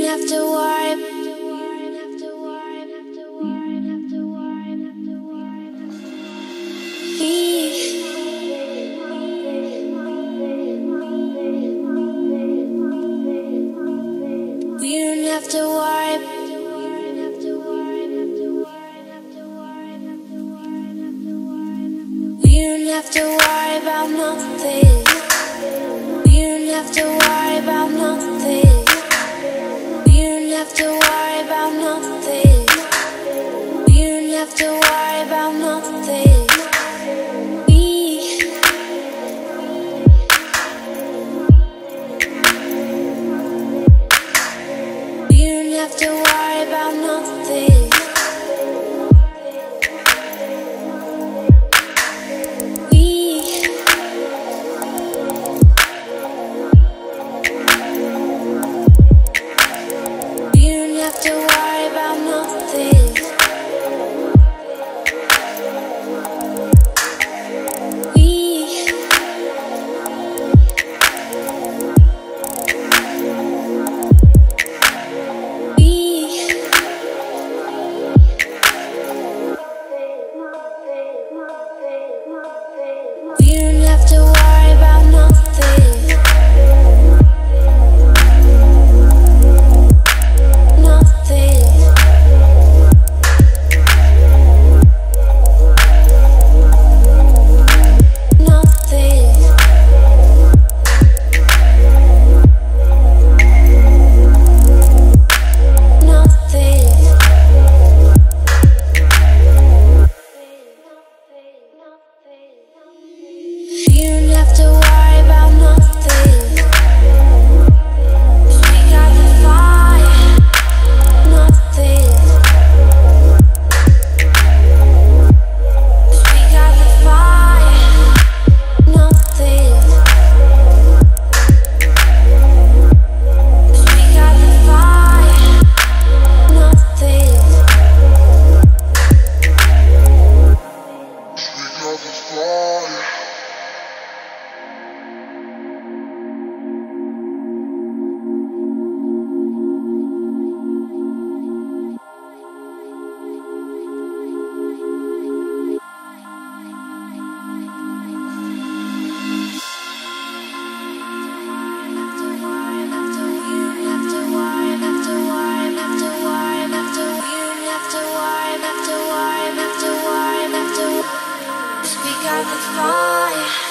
have to worry. We don't have to worry. We don't have to worry about nothing. We don't have to worry about nothing. We don't have to worry about nothing. We don't have to worry about nothing. We don't have to worry about nothing. Have to worry about nothing. We don't have to worry about nothing. You don't have to worry about nothing. We got the fire. Nothing. We got the fire. Nothing. We got the fire. Nothing. We got the fire. We got the fire.